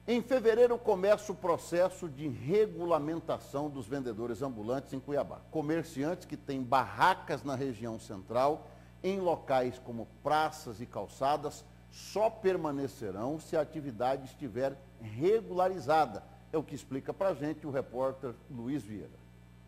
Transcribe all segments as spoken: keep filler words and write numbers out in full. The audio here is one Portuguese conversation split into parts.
Em fevereiro começa o processo de regulamentação dos vendedores ambulantes em Cuiabá. Comerciantes que têm barracas na região central, em locais como praças e calçadas, só permanecerão se a atividade estiver regularizada. É o que explica para a gente o repórter Luiz Vieira.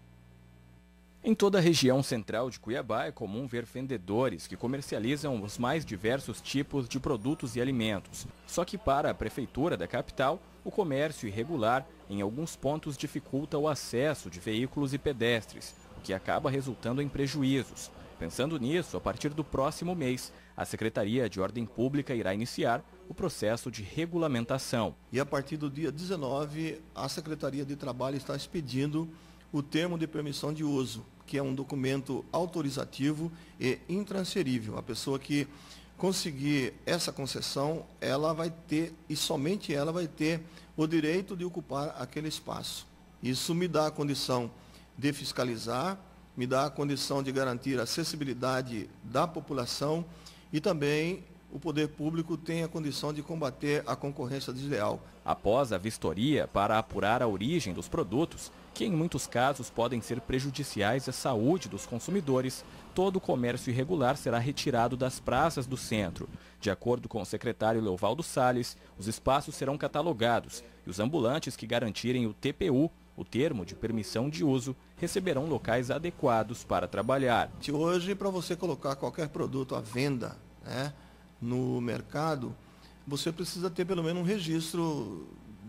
Em toda a região central de Cuiabá é comum ver vendedores que comercializam os mais diversos tipos de produtos e alimentos. Só que para a prefeitura da capital, o comércio irregular em alguns pontos dificulta o acesso de veículos e pedestres, o que acaba resultando em prejuízos. Pensando nisso, a partir do próximo mês, a Secretaria de Ordem Pública irá iniciar o processo de regulamentação. E a partir do dia dezenove, a Secretaria de Trabalho está expedindo o termo de permissão de uso, que é um documento autorizativo e intransferível. A pessoa que conseguir essa concessão, ela vai ter, e somente ela vai ter, o direito de ocupar aquele espaço. Isso me dá a condição de fiscalizar, me dá a condição de garantir a acessibilidade da população e também o poder público tem a condição de combater a concorrência desleal. Após a vistoria para apurar a origem dos produtos, que em muitos casos podem ser prejudiciais à saúde dos consumidores, todo o comércio irregular será retirado das praças do centro. De acordo com o secretário Leovaldo Salles, os espaços serão catalogados e os ambulantes que garantirem o T P U, o termo de permissão de uso, receberão locais adequados para trabalhar. Hoje, para você colocar qualquer produto à venda, né, no mercado, você precisa ter pelo menos um registro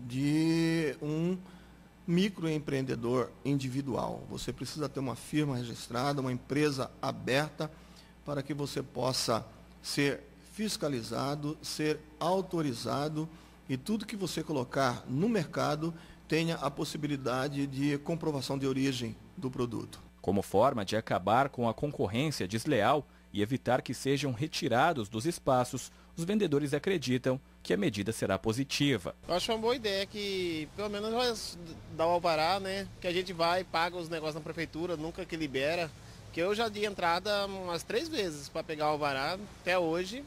de um microempreendedor individual. Você precisa ter uma firma registrada, uma empresa aberta, para que você possa ser fiscalizado, ser autorizado e tudo que você colocar no mercado tenha a possibilidade de comprovação de origem do produto. Como forma de acabar com a concorrência desleal e evitar que sejam retirados dos espaços, os vendedores acreditam que a medida será positiva. Eu acho uma boa ideia que pelo menos vai dar o alvará, né? Que a gente vai e paga os negócios na prefeitura, nunca que libera. Que eu já dei entrada umas três vezes para pegar o alvará, até hoje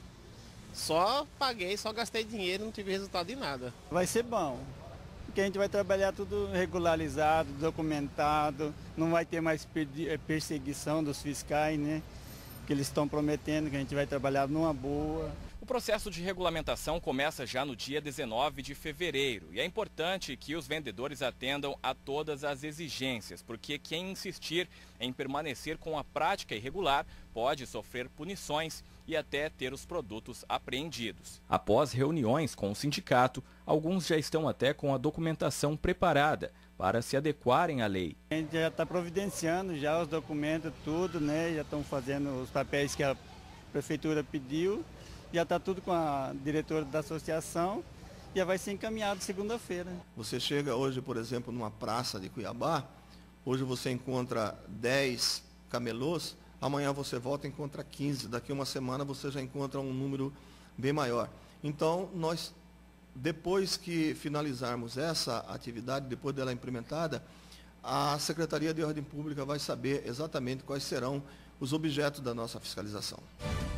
só paguei, só gastei dinheiro, não tive resultado de nada. Vai ser bom, porque a gente vai trabalhar tudo regularizado, documentado, não vai ter mais perseguição dos fiscais, né? Que eles estão prometendo que a gente vai trabalhar numa boa. O processo de regulamentação começa já no dia dezenove de fevereiro e é importante que os vendedores atendam a todas as exigências, porque quem insistir em permanecer com a prática irregular pode sofrer punições e até ter os produtos apreendidos. Após reuniões com o sindicato, alguns já estão até com a documentação preparada para se adequarem à lei. A gente já está providenciando já os documentos, tudo, né? Já estão fazendo os papéis que a prefeitura pediu. Já está tudo com a diretora da associação, já vai ser encaminhado segunda-feira. Você chega hoje, por exemplo, numa praça de Cuiabá, hoje você encontra dez camelôs, amanhã você volta e encontra quinze, daqui a uma semana você já encontra um número bem maior. Então, nós, depois que finalizarmos essa atividade, depois dela implementada, a Secretaria de Ordem Pública vai saber exatamente quais serão os objetos da nossa fiscalização.